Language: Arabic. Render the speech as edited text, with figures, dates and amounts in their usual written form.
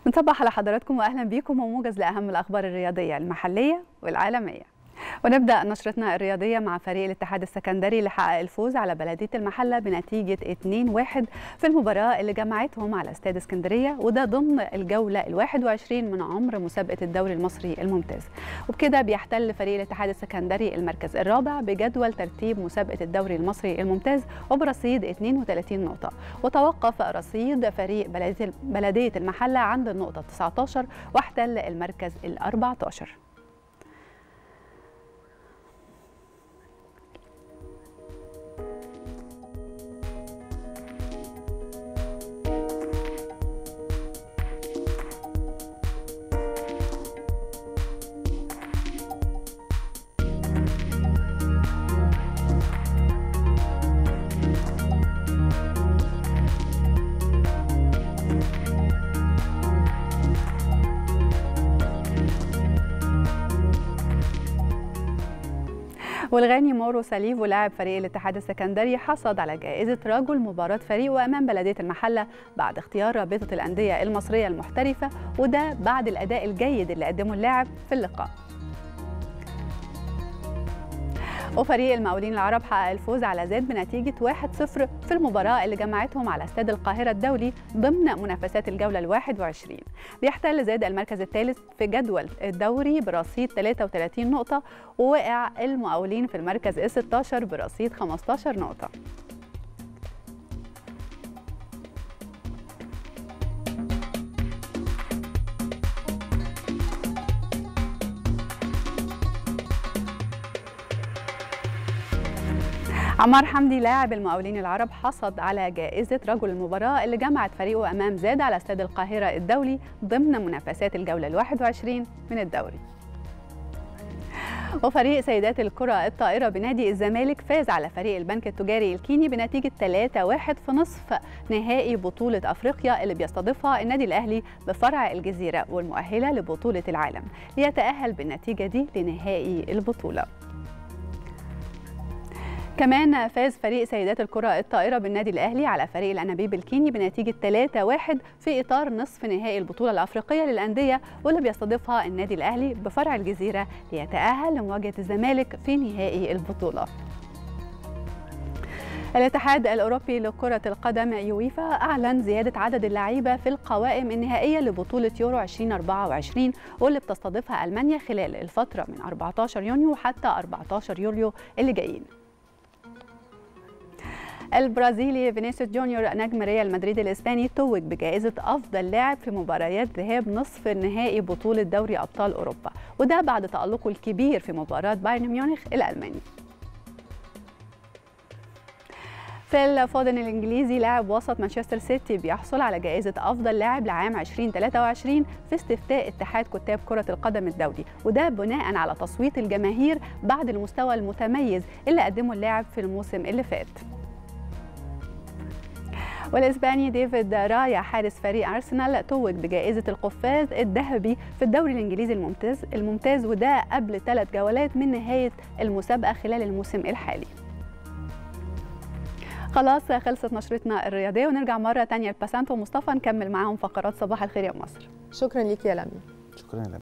بنصبح على حضراتكم واهلا بيكم وموجز لاهم الاخبار الرياضيه المحليه والعالميه. ونبدا نشرتنا الرياضيه مع فريق الاتحاد السكندري اللي حقق الفوز على بلديه المحله بنتيجه 2-1 في المباراه اللي جمعتهم على استاد اسكندريه، وده ضمن الجوله ال21 من عمر مسابقه الدوري المصري الممتاز. وبكده بيحتل فريق الاتحاد السكندري المركز الرابع بجدول ترتيب مسابقه الدوري المصري الممتاز وبرصيد 32 نقطه، وتوقف رصيد فريق بلديه المحله عند النقطه 19 واحتل المركز ال14. والغاني مورو ساليفو لاعب فريق الاتحاد السكندري حصد على جائزة رجل مباراة فريقه أمام بلدية المحلة بعد اختيار رابطة الأندية المصرية المحترفة، وده بعد الأداء الجيد اللي قدمه اللاعب في اللقاء. وفريق المقاولين العرب حقق الفوز على زد بنتيجة 1-0 في المباراة اللي جمعتهم على استاد القاهرة الدولي ضمن منافسات الجولة ال21. بيحتل زد المركز الثالث في جدول الدوري برصيد 33 نقطة، ووقع المقاولين في المركز ال16 برصيد 15 نقطة. عمار حمدي لاعب المقاولين العرب حصد على جائزة رجل المباراة اللي جمعت فريقه أمام زد على استاد القاهرة الدولي ضمن منافسات الجولة ال21 من الدوري. وفريق سيدات الكرة الطائرة بنادي الزمالك فاز على فريق البنك التجاري الكيني بنتيجة 3-1 في نصف نهائي بطولة أفريقيا اللي بيستضيفها النادي الأهلي بفرع الجزيرة والمؤهلة لبطولة العالم، ليتأهل بالنتيجة دي لنهائي البطولة. كمان فاز فريق سيدات الكرة الطائرة بالنادي الأهلي على فريق الأنابيب الكيني بنتيجة 3-1 في إطار نصف نهائي البطولة الأفريقية للأندية واللي بيستضيفها النادي الأهلي بفرع الجزيرة ليتأهل لمواجهة الزمالك في نهائي البطولة. الاتحاد الأوروبي لكرة القدم يويفا أعلن زيادة عدد اللعيبة في القوائم النهائية لبطولة يورو 2024 واللي بتستضيفها ألمانيا خلال الفترة من 14 يونيو حتى 14 يوليو اللي جايين. البرازيلي فينيسيوس جونيور نجم ريال مدريد الإسباني توج بجائزة أفضل لاعب في مباريات ذهاب نصف النهائي بطولة دوري أبطال أوروبا، وده بعد تألقه الكبير في مباراة بايرن ميونخ الألماني. في الفودن الإنجليزي لاعب وسط مانشستر سيتي بيحصل على جائزة أفضل لاعب لعام 2023 في استفتاء اتحاد كتاب كرة القدم الدولي، وده بناء على تصويت الجماهير بعد المستوى المتميز اللي قدمه اللاعب في الموسم اللي فات. والإسباني ديفيد رايا حارس فريق أرسنال توج بجائزة القفاز الذهبي في الدوري الإنجليزي الممتاز وده قبل 3 جولات من نهاية المسابقة خلال الموسم الحالي. خلاص خلصت نشرتنا الرياضية، ونرجع مرة تانية لباسانتو ومصطفى نكمل معاهم فقرات صباح الخير يا مصر. شكرا ليك يا لمي. شكرا لك.